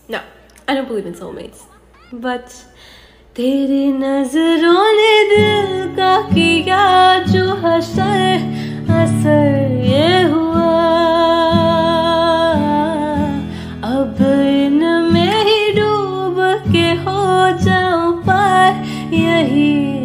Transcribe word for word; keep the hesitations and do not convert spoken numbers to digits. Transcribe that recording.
No, I don't believe in soulmates. But तेरी नजरों ने दिल का किया जो हसर असर ये हुआ, अब इनमें ही डूब के हो जाऊं पार, यही